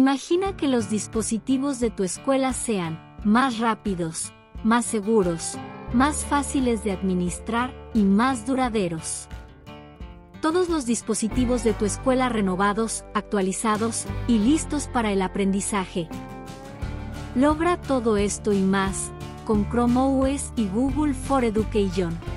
Imagina que los dispositivos de tu escuela sean más rápidos, más seguros, más fáciles de administrar y más duraderos. Todos los dispositivos de tu escuela renovados, actualizados y listos para el aprendizaje. Logra todo esto y más con Chrome OS y Google for Education.